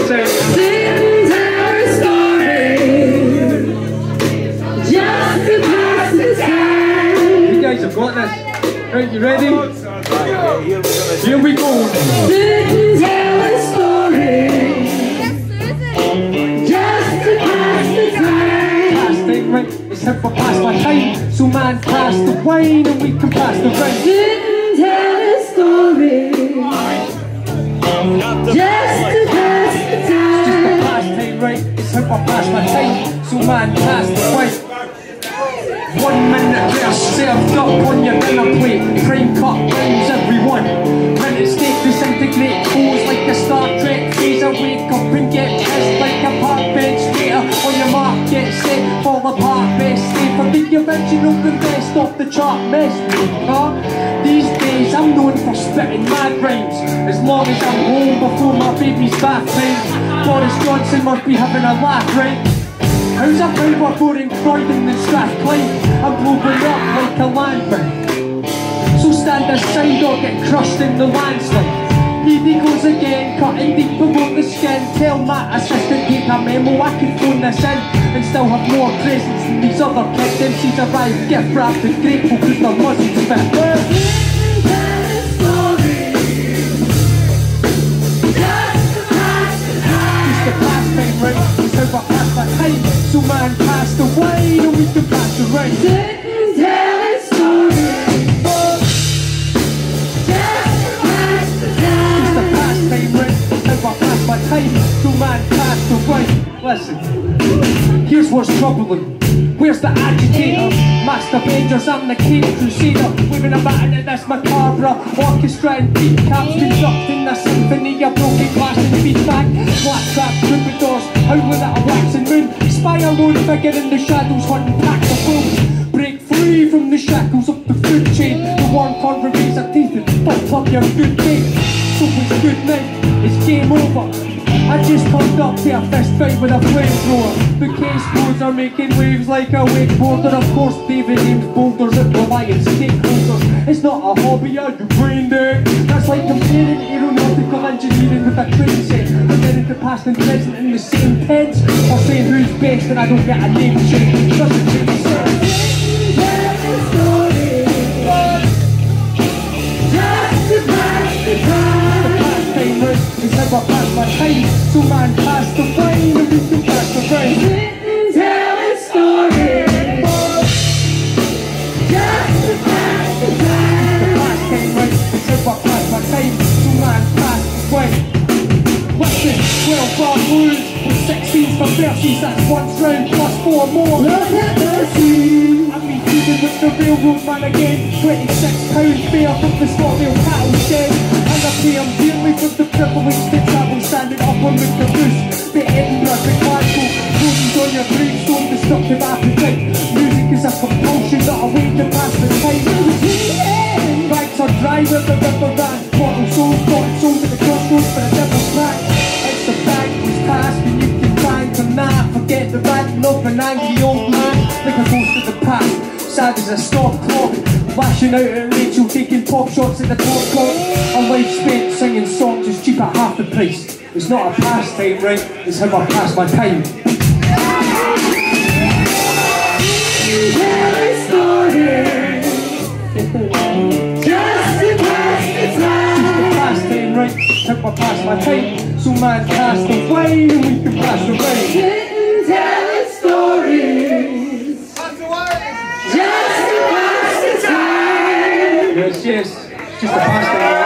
say. Didn't tell a story just to pass the time. You guys have got this. Right, you ready? Here we go. Didn't tell a story just to pass the time. Pass time, right? It's time for pass my time. So man, pass the wine and we can pass the wine. Didn't tell a story just to pass the time. Just a pass time, right? It's time for pass my time. So man, pass the wine. 1 minute rest served up on your dinner plate. Crane cut rhymes everyone. Minute steak disintegrate pose like a Star Trek phaser. Wake up and get pissed like a park bench skater. On your mark, get set, fall apart. Best stay for the original, the best off the chart. Mess with me, huh? These days I'm known for spitting mad rhymes. As long as I'm home before my baby's bath time. Boris Johnson must be having a laugh, right? How's a power boring Croydon and Strathclyde? I'm blowing up like a landmine. So stand aside or get crushed in the landslide. Here he goes again, cutting deep below the skin. Tell my assistant take a memo, I can phone this in and still have more presents than these other kids. MCs arrive, gift wrapped and grateful because their muzzles fit. So man, pass the wine and we can pass the rain. Didn't tell a story just to pass the time. It's the pastime, right? If I pass my time, so man, pass the wine. Listen, here's what's troubling. Where's the agitator? Master Avengers, I'm the King Crusader. Waving a baton at this macabre orchestra and deep caps conducting a symphony of broken glass and feedback. Flat trap, troubadours, howling at a waxing moon. Spy a lone figure in the shadows, hunting packs of wolves. Break free from the shackles of the food chain. The warm converies are teeth and fuck up your good day. So it's good night, it's game over. I just turned up to a fist fight with a flamethrower. The case boards are making waves like a wakeboarder. Of course David aims boulders at Reliance stakeholders. It's not a hobby, are you brain dead? That's like comparing aeronautical engineering with a train set. Comparing the past and present in the same tense. Or saying who's best and I don't get a name change. Doesn't make sense. Tell a story just to pass the time. It's how I pass my time. So man, pass the wine and we can pass the rain. Didn't tell a story just to pass the time. The past time, right? It's how I pass my time. So man, pass the wine. Listen, 12 bar blues with 16s for verses. That's once round plus 4 more. Look at the scene. I've been feuding with the railroad man again. £26 fare from the Scottville cattle shed. And I pay them dearly for the privilege to travel standing up on the caboose. The Edinburgh, the Glasgow, rodents on your gravestone, destructive appetite. Music is a compulsion, not a way to pass the time. Bags are dry where the river ran. Bottle souls at the crossroads for a devil's crack. It's the bag was passed and you can find from that. Forget the ranting of an angry old man, like a ghost of the past. Sad as a stop clock, lashing out at Rachel, taking pop shots at the top clock. A life spent singing songs is cheap at half the price. It's not a pastime, right? It's how I pass my time. Tell a story just to pass the time. It's the pastime, right? It's how I pass my time. So man, pass the wine and we can pass the rain. Didn't tell a story just to pass the time. Yes, yes, it's just a pastime.